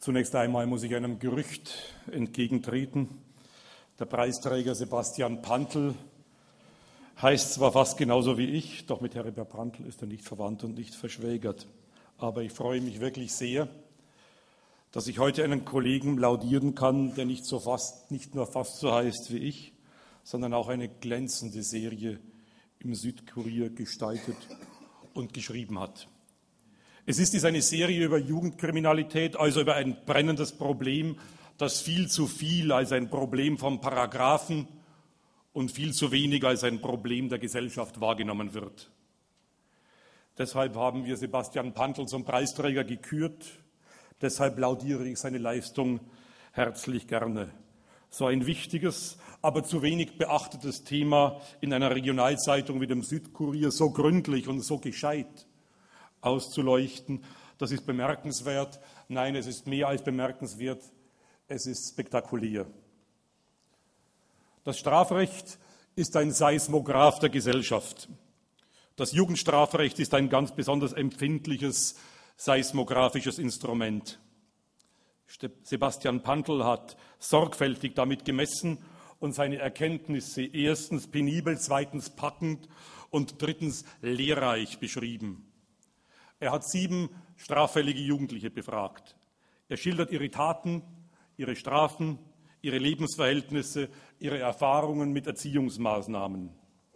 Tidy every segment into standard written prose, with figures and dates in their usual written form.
Zunächst einmal muss ich einem Gerücht entgegentreten. Der Preisträger Sebastian Pantl heißt zwar fast genauso wie ich, doch mit Heribert Pantl ist er nicht verwandt und nicht verschwägert. Aber ich freue mich wirklich sehr, dass ich heute einen Kollegen laudieren kann, der nicht nur fast so heißt wie ich, sondern auch eine glänzende Serie im Südkurier gestaltet und geschrieben hat. Es ist eine Serie über Jugendkriminalität, also über ein brennendes Problem, das viel zu viel als ein Problem von Paragraphen und viel zu wenig als ein Problem der Gesellschaft wahrgenommen wird. Deshalb haben wir Sebastian Pantl zum Preisträger gekürt. Deshalb laudiere ich seine Leistung herzlich gerne. So ein wichtiges, aber zu wenig beachtetes Thema in einer Regionalzeitung wie dem Südkurier so gründlich und so gescheit auszuleuchten, das ist bemerkenswert. Nein, es ist mehr als bemerkenswert, es ist spektakulär. Das Strafrecht ist ein Seismograph der Gesellschaft. Das Jugendstrafrecht ist ein ganz besonders empfindliches seismographisches Instrument. Sebastian Pantl hat sorgfältig damit gemessen und seine Erkenntnisse erstens penibel, zweitens packend und drittens lehrreich beschrieben. Er hat 7 straffällige Jugendliche befragt. Er schildert ihre Taten, ihre Strafen, ihre Lebensverhältnisse, ihre Erfahrungen mit Erziehungsmaßnahmen,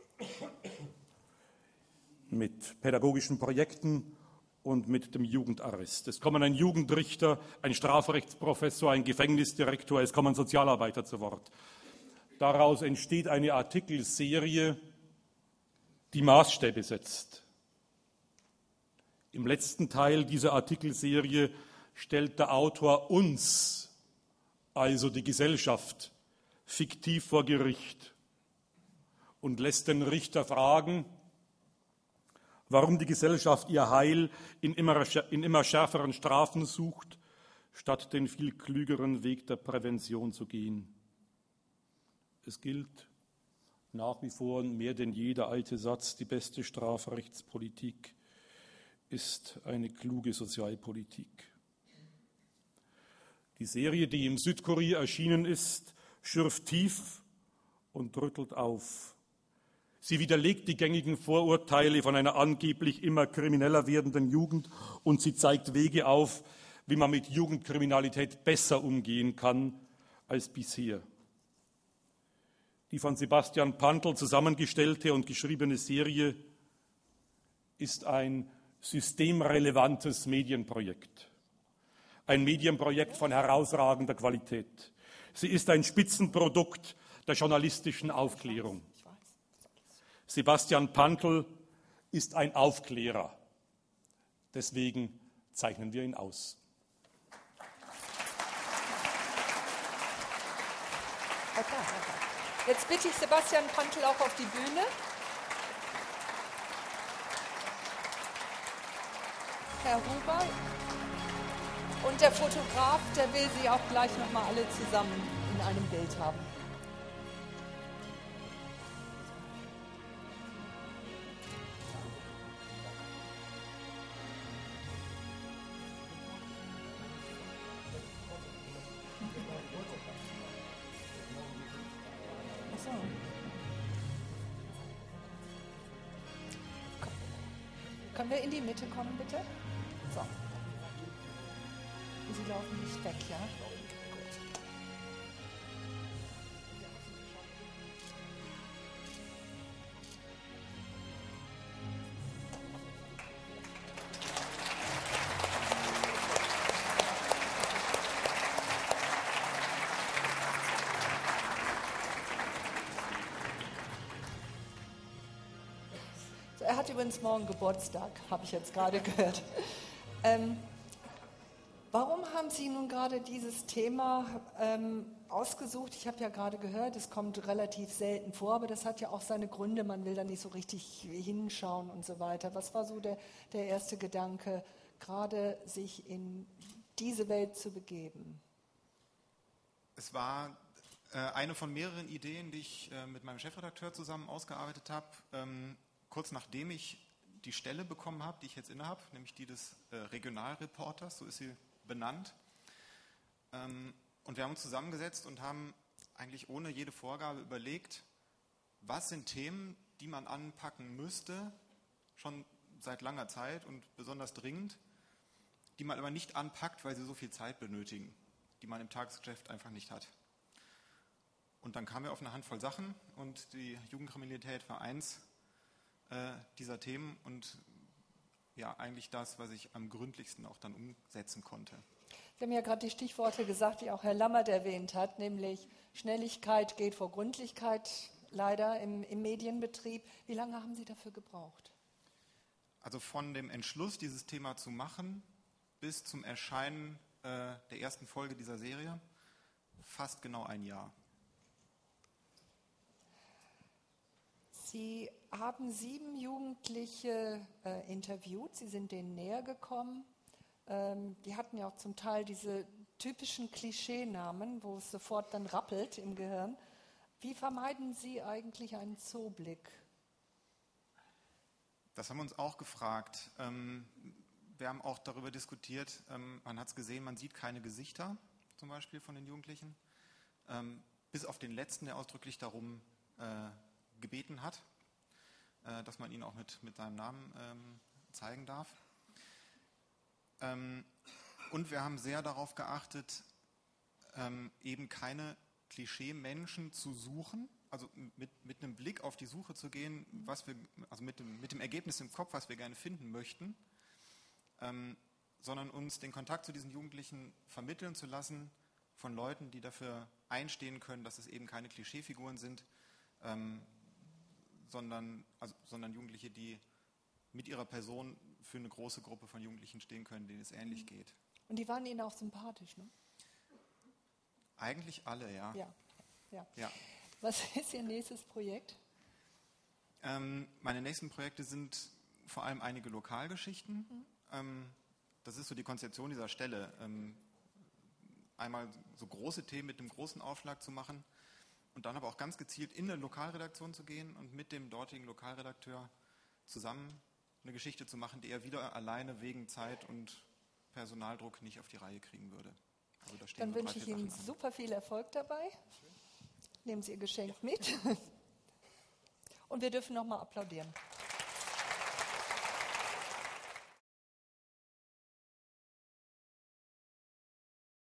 mit pädagogischen Projekten und mit dem Jugendarrest. Es kommen ein Jugendrichter, ein Strafrechtsprofessor, ein Gefängnisdirektor, es kommen Sozialarbeiter zu Wort. Daraus entsteht eine Artikelserie, die Maßstäbe setzt. Im letzten Teil dieser Artikelserie stellt der Autor uns, also die Gesellschaft, fiktiv vor Gericht und lässt den Richter fragen, warum die Gesellschaft ihr Heil in immer schärferen Strafen sucht, statt den viel klügeren Weg der Prävention zu gehen. Es gilt nach wie vor mehr denn je der alte Satz, die beste Strafrechtspolitik ist eine kluge Sozialpolitik. Die Serie, die im Südkurier erschienen ist, schürft tief und rüttelt auf. Sie widerlegt die gängigen Vorurteile von einer angeblich immer krimineller werdenden Jugend und sie zeigt Wege auf, wie man mit Jugendkriminalität besser umgehen kann als bisher. Die von Sebastian Pantl zusammengestellte und geschriebene Serie ist ein systemrelevantes Medienprojekt. Ein Medienprojekt von herausragender Qualität. Sie ist ein Spitzenprodukt der journalistischen Aufklärung. Sebastian Pantl ist ein Aufklärer. Deswegen zeichnen wir ihn aus. Jetzt bitte ich Sebastian Pantl auch auf die Bühne. Herr Huber. Und der Fotograf, der will Sie auch gleich nochmal alle zusammen in einem Bild haben. Achso. Können wir in die Mitte kommen, bitte? So. Sie laufen nicht weg, ja? Gut. So, er hat übrigens morgen Geburtstag, habe ich jetzt gerade gehört. Warum haben Sie nun gerade dieses Thema ausgesucht? Ich habe ja gerade gehört, es kommt relativ selten vor, aber das hat ja auch seine Gründe. Man will da nicht so richtig hinschauen und so weiter. Was war so der erste Gedanke, gerade sich in diese Welt zu begeben? Es war eine von mehreren Ideen, die ich mit meinem Chefredakteur zusammen ausgearbeitet habe. Kurz nachdem ich die Stelle bekommen habe, die ich jetzt innehabe, nämlich die des Regionalreporters, so ist sie benannt, Und wir haben uns zusammengesetzt und haben eigentlich ohne jede Vorgabe überlegt, was sind Themen, die man anpacken müsste, schon seit langer Zeit und besonders dringend, die man aber nicht anpackt, weil sie so viel Zeit benötigen, die man im Tagesgeschäft einfach nicht hat. Und dann kamen wir auf eine Handvoll Sachen und die Jugendkriminalität war eins dieser Themen und ja, eigentlich das, was ich am gründlichsten auch dann umsetzen konnte. Sie haben ja gerade die Stichworte gesagt, die auch Herr Lammert erwähnt hat, nämlich Schnelligkeit geht vor Gründlichkeit, leider im Medienbetrieb. Wie lange haben Sie dafür gebraucht? Also von dem Entschluss, dieses Thema zu machen, bis zum Erscheinen der ersten Folge dieser Serie, fast genau ein Jahr. Sie haben 7 Jugendliche interviewt, Sie sind denen näher gekommen. Die hatten ja auch zum Teil diese typischen Klischeenamen, wo es sofort dann rappelt im Gehirn. Wie vermeiden Sie eigentlich einen Zooblick? Das haben wir uns auch gefragt. Wir haben auch darüber diskutiert, man hat es gesehen, man sieht keine Gesichter, zum Beispiel von den Jugendlichen, bis auf den letzten, der ausdrücklich darum gebeten hat, dass man ihn auch mit seinem Namen zeigen darf. Und wir haben sehr darauf geachtet, eben keine Klischee-Menschen zu suchen, also mit einem Blick auf die Suche zu gehen, also mit dem Ergebnis im Kopf, was wir gerne finden möchten, sondern uns den Kontakt zu diesen Jugendlichen vermitteln zu lassen von Leuten, die dafür einstehen können, dass es eben keine Klischeefiguren sind, sondern Jugendliche, die mit ihrer Person für eine große Gruppe von Jugendlichen stehen können, denen es ähnlich geht. Und die waren Ihnen auch sympathisch, ne? Eigentlich alle, ja. Ja. Was ist Ihr nächstes Projekt? Meine nächsten Projekte sind vor allem einige Lokalgeschichten. Das ist so die Konzeption dieser Stelle. Einmal so große Themen mit einem großen Aufschlag zu machen und dann aber auch ganz gezielt in eine Lokalredaktion zu gehen und mit dem dortigen Lokalredakteur zusammen eine Geschichte zu machen, die er wieder alleine wegen Zeit und Personaldruck nicht auf die Reihe kriegen würde. Also da stehen Dann so wünsche ich Ihnen super viel Erfolg dabei. Nehmen Sie Ihr Geschenk mit. Und wir dürfen nochmal applaudieren.